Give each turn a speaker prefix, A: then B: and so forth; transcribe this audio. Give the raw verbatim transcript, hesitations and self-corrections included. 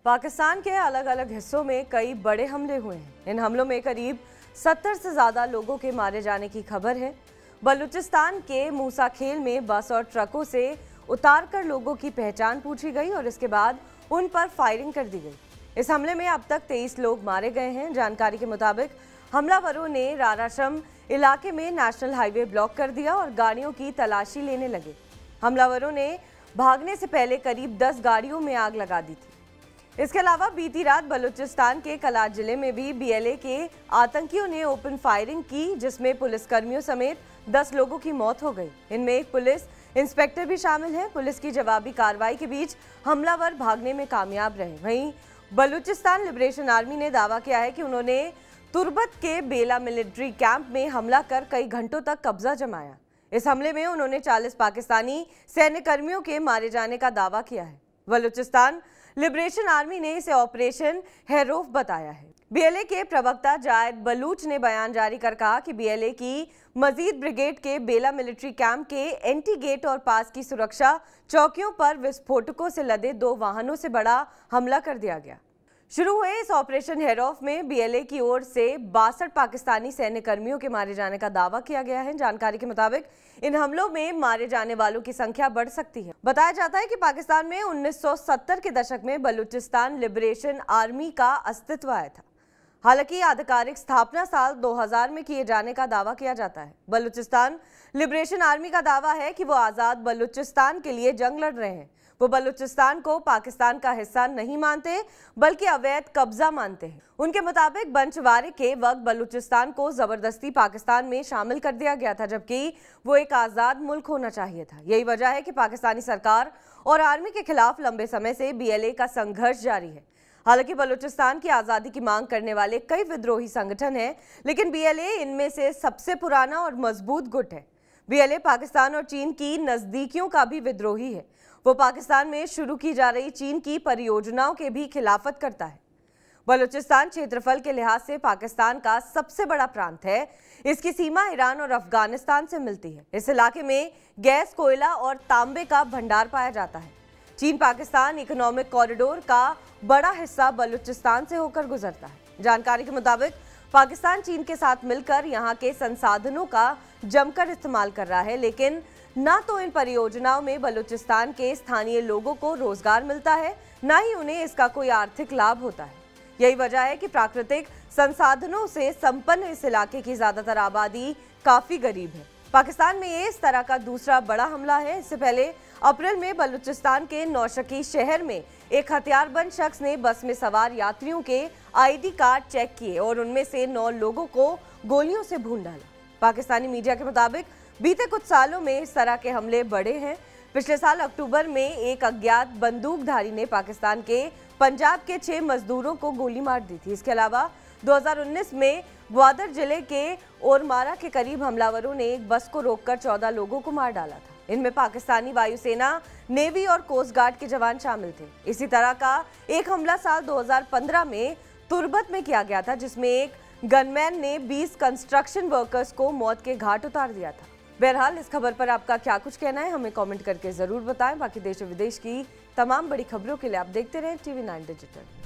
A: पाकिस्तान के अलग अलग हिस्सों में कई बड़े हमले हुए हैं। इन हमलों में करीब सत्तर से ज्यादा लोगों के मारे जाने की खबर है। बलूचिस्तान के मूसा खेल में बस और ट्रकों से उतारकर लोगों की पहचान पूछी गई और इसके बाद उन पर फायरिंग कर दी गई। इस हमले में अब तक तेईस लोग मारे गए हैं। जानकारी के मुताबिक हमलावरों ने राराशम इलाके में नेशनल हाईवे ब्लॉक कर दिया और गाड़ियों की तलाशी लेने लगे। हमलावरों ने भागने से पहले करीब दस गाड़ियों में आग लगा दी थी। इसके अलावा बीती रात बलूचिस्तान के कलात जिले में भी बीएलए के आतंकियों ने ओपन फायरिंग की, जिसमें पुलिसकर्मियों समेत दस लोगों की मौत हो गई। इनमें एक पुलिस इंस्पेक्टर भी शामिल है। पुलिस की जवाबी कार्रवाई के बीच हमलावर भागने में कामयाब रहे। वहीं बलूचिस्तान लिबरेशन आर्मी ने दावा किया है कि उन्होंने तुर्बत के बेला मिलिट्री कैंप में हमला कर कई घंटों तक कब्जा जमाया। इस हमले में उन्होंने चालीस पाकिस्तानी सैन्य कर्मियों के मारे जाने का दावा किया है। बलूचिस्तान लिबरेशन आर्मी ने इसे ऑपरेशन हेरोफ बताया है। बीएलए के प्रवक्ता जायद बलूच ने बयान जारी कर कहा कि बीएलए की मजीद ब्रिगेड के बेला मिलिट्री कैंप के एंटी गेट और पास की सुरक्षा चौकियों पर विस्फोटकों से लदे दो वाहनों से बड़ा हमला कर दिया गया। शुरू हुए इस ऑपरेशन हेरोफ में बीएलए की ओर से बासठ पाकिस्तानी सैन्य कर्मियों के मारे जाने का दावा किया गया है। जानकारी के मुताबिक इन हमलों में मारे जाने वालों की संख्या बढ़ सकती है। बताया जाता है कि पाकिस्तान में उन्नीस सौ सत्तर के दशक में बलूचिस्तान लिबरेशन आर्मी का अस्तित्व आया था। हालांकि आधिकारिक स्थापना साल दो हज़ार में किए जाने का दावा किया जाता है। बलूचिस्तान लिबरेशन आर्मी का दावा है कि वो आजाद बलूचिस्तान के लिए जंग लड़ रहे हैं। वो बलूचिस्तान को पाकिस्तान का हिस्सा नहीं मानते बल्कि अवैध कब्जा मानते हैं। उनके मुताबिक बंटवारे के वक्त बलूचिस्तान को जबरदस्ती पाकिस्तान में शामिल कर दिया गया था, जबकि वो एक आजाद मुल्क होना चाहिए था। यही वजह है कि पाकिस्तानी सरकार और आर्मी के खिलाफ लंबे समय से बीएलए का संघर्ष जारी है। हालांकि बलूचिस्तान की आज़ादी की मांग करने वाले कई विद्रोही संगठन हैं, लेकिन बीएलए इनमें से सबसे पुराना और मजबूत गुट है। बीएलए पाकिस्तान और चीन की नजदीकियों का भी विद्रोही है। वो पाकिस्तान में शुरू की जा रही चीन की परियोजनाओं के भी खिलाफत करता है। बलूचिस्तान क्षेत्रफल के लिहाज से पाकिस्तान का सबसे बड़ा प्रांत है। इसकी सीमा ईरान और अफगानिस्तान से मिलती है। इस इलाके में गैस, कोयला और तांबे का भंडार पाया जाता है। चीन पाकिस्तान इकोनॉमिक कॉरिडोर का बड़ा हिस्सा बलूचिस्तान से होकर गुजरता है। जानकारी के मुताबिक पाकिस्तान चीन के साथ मिलकर यहाँ के संसाधनों का जमकर इस्तेमाल कर रहा है, लेकिन ना तो इन परियोजनाओं में बलूचिस्तान के स्थानीय लोगों को रोजगार मिलता है, ना ही उन्हें इसका कोई आर्थिक लाभ होता है। यही वजह है कि प्राकृतिक संसाधनों से संपन्न इस इलाके की ज्यादातर आबादी काफी गरीब है। पाकिस्तान में ये इस तरह का दूसरा बड़ा हमला है। इससे पहले अप्रैल में बलूचिस्तान के नौशकी शहर में एक हथियारबंद शख्स ने बस में सवार यात्रियों के आईडी कार्ड चेक किए और उनमें से नौ लोगों को गोलियों से भून डाला। पाकिस्तानी मीडिया के मुताबिक बीते कुछ सालों में इस तरह के हमले बढ़े हैं। पिछले साल अक्टूबर में एक अज्ञात बंदूकधारी ने पाकिस्तान के पंजाब के छह मजदूरों को गोली मार दी थी। इसके अलावा दो हज़ार उन्नीस में ग्वादर जिले के ओरमारा के करीब हमलावरों ने एक बस को रोककर चौदह लोगों को मार डाला था। इनमें पाकिस्तानी वायुसेना, नेवी और कोस्ट गार्ड के जवान शामिल थे। इसी तरह का एक हमला साल दो हज़ार पंद्रह में तुर्बत में किया गया था, जिसमें एक गनमैन ने बीस कंस्ट्रक्शन वर्कर्स को मौत के घाट उतार दिया था। बहरहाल इस खबर पर आपका क्या कुछ कहना है, हमें कमेंट करके जरूर बताएं। बाकी देश और विदेश की तमाम बड़ी खबरों के लिए आप देखते रहें टीवी नाइन डिजिटल।